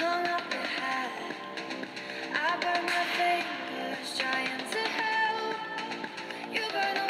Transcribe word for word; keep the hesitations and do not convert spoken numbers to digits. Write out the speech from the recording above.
hung up your hat. I burn my fingers trying to help. You burn